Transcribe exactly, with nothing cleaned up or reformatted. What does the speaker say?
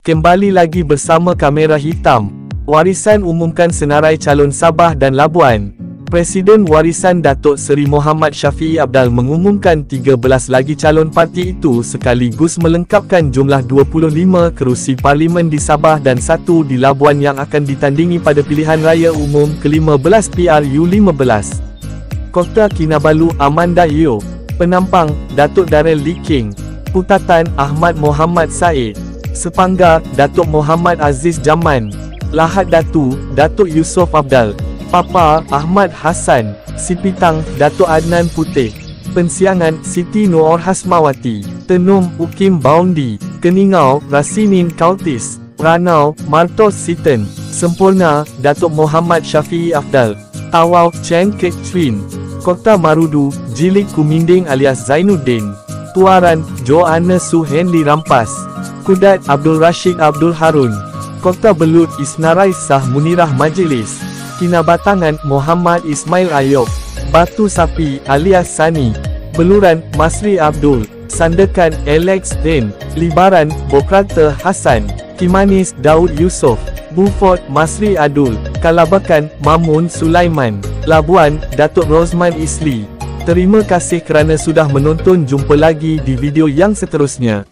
Kembali lagi bersama Kamera Hitam. Warisan umumkan senarai calon Sabah dan Labuan. Presiden Warisan Datuk Seri Mohammad Shafie Apdal mengumumkan tiga belas lagi calon parti itu sekaligus melengkapkan jumlah dua puluh lima kerusi parlimen di Sabah dan satu di Labuan yang akan ditandingi pada pilihan raya umum ke lima belas P R U lima belas. Kota Kinabalu Amanda Yeo. Penampang Datuk Darrell Lee King. Putatan Ahmad Muhammad Said. Sepanggar Datuk Muhammad Aziz Jaman. Lahad Datu Datuk Yusof Apdal. Papa Ahmad Hassan. Sipitang Datuk Adnan Putih. Pensiangan Siti Noor Hasmawati. Tenum Ukim Baundi. Keningau Rasinin Kautis. Ranau Martos Siten. Sempurna Datuk Muhammad Shafie Apdal. Tawau Chen Kek Chwin. Kota Marudu Jilik Kuminding alias Zainuddin. Tuaran Joanna Su Henry Rampas. Kudat Abdul Rashid Abdul Harun. Kota Belut Isnarai Sah Munirah Majlis. Kinabatangan Muhammad Ismail Ayub. Batu Sapi alias Sani. Beluran Masri Abdul. Sandakan Alex Den. Libaran Bokrata Hassan. Kimanis Daud Yusof. Beaufort Masri Adul. Kalabakan Mamun Sulaiman. Labuan Datuk Rosman Isli. Terima kasih kerana sudah menonton. Jumpa lagi di video yang seterusnya.